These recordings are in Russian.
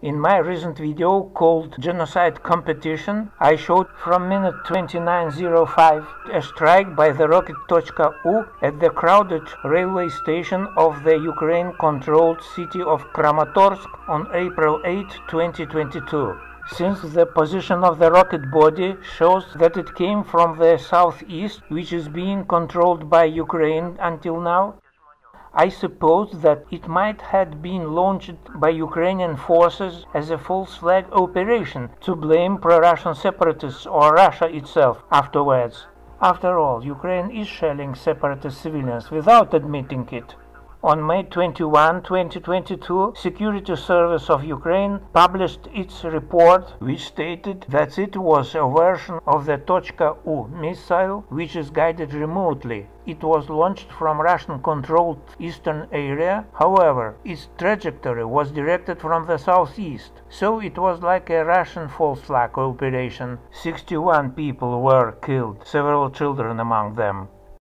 In my recent video called Genocide Competition, I showed from minute 29:05 a strike by the Rocket.U at the crowded railway station of the Ukraine-controlled city of Kramatorsk on April 8, 2022. Since the position of the rocket body shows that it came from the southeast, which is being controlled by Ukraine until now, I suppose that it might have been launched by Ukrainian forces as a false flag operation to blame pro-Russian separatists or Russia itself afterwards. After all, Ukraine is shelling separatist civilians without admitting it. On May 21, 2022, Security Service of Ukraine published its report, which stated that it was a version of the .U missile, which is guided remotely. It was launched from Russian-controlled eastern area. However, its trajectory was directed from the southeast, so it was like a Russian false flag operation. 61 people were killed, several children among them.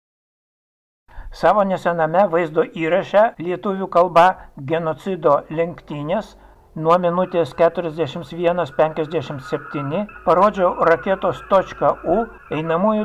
Savo nesename vaizdo įraše lietuvių kalba genocido lenktynės nuo minutės 41:57 parodžiau raketos .U einamųjų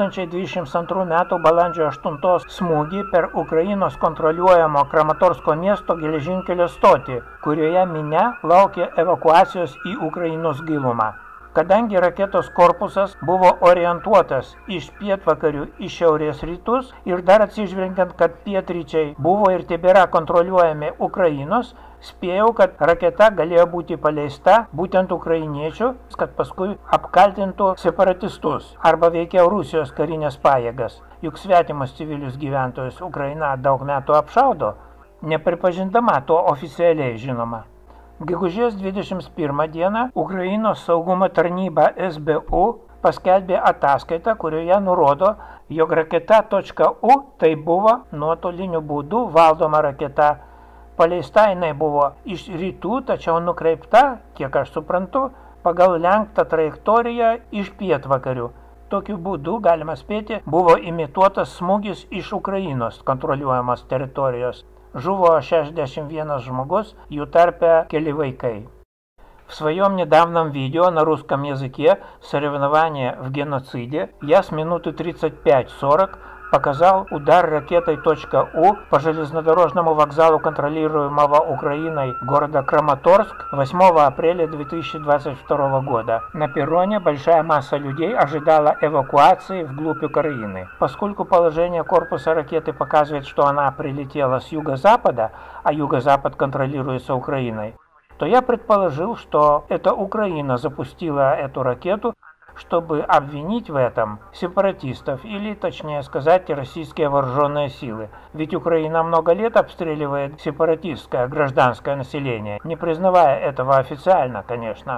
2022 m. balandžio 8 smūgį per Ukrainos kontroliuojamo Kramatorsko miesto geležinkelio stotį, kurioje minia laukė evakuacijos į Ukrainos gilumą. Kadangi raketos korpusas buvo orientuotas iš pietvakarių į šiaurės rytus ir dar atsižvelgiant, kad pietryčiai buvo ir tebėra kontroliuojami Ukrainos, spėjau, kad raketa galėjo būti paleista būtent ukrainiečių, kad paskui apkaltintų separatistus arba veikiau Rusijos karinės pajėgas, juk svetimus civilius gyventojus Ukraina daug metų apšaudo, nepripažindama to oficialiai žinoma. Gegužės 21 dieną Ukrainos saugumo tarnyba SBU paskelbė ataskaitą, kurioje nurodo, jog raketa .U tai buvo nuotoliniu būdu valdoma raketa. Paleista jinai buvo iš rytų, tačiau nukreipta, kiek aš suprantu, pagal lenktą trajektoriją iš pietvakarių. Tokiu būdu, galima spėti, buvo imituotas smūgis iš Ukrainos kontroliuojamos teritorijos. Žuvo 61 žmogus, jų tarpe keli vaikai. В своем недавнем видео на русском языке «Соревнования в геноциде» я с минуты 35-40 показал удар ракетой .У по железнодорожному вокзалу, контролируемого Украиной города Краматорск 8 апреля 2022 года. На перроне большая масса людей ожидала эвакуации вглубь Украины. Поскольку положение корпуса ракеты показывает, что она прилетела с юго-запада, а юго-запад контролируется Украиной, то я предположил, что это Украина запустила эту ракету, чтобы обвинить в этом сепаратистов, или, точнее сказать, российские вооруженные силы. Ведь Украина много лет обстреливает сепаратистское гражданское население, не признавая этого официально, конечно.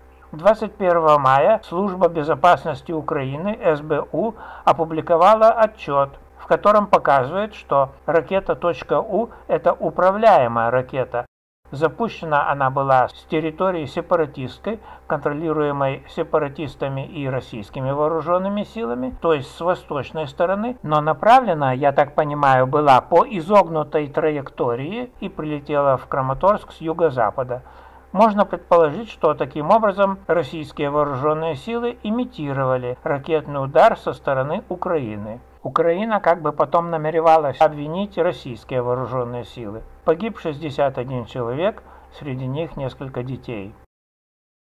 21 мая Служба безопасности Украины, СБУ, опубликовала отчет, в котором показывает, что ракета .У – это управляемая ракета. Запущена она была с территории сепаратистской, контролируемой сепаратистами и российскими вооруженными силами, то есть с восточной стороны, но направлена, я так понимаю, была по изогнутой траектории и прилетела в Краматорск с юго-запада. Можно предположить, что таким образом российские вооруженные силы имитировали ракетный удар со стороны Украины. Украина как бы потом намеревалась обвинить российские вооруженные силы. Погиб 61 человек, среди них несколько детей.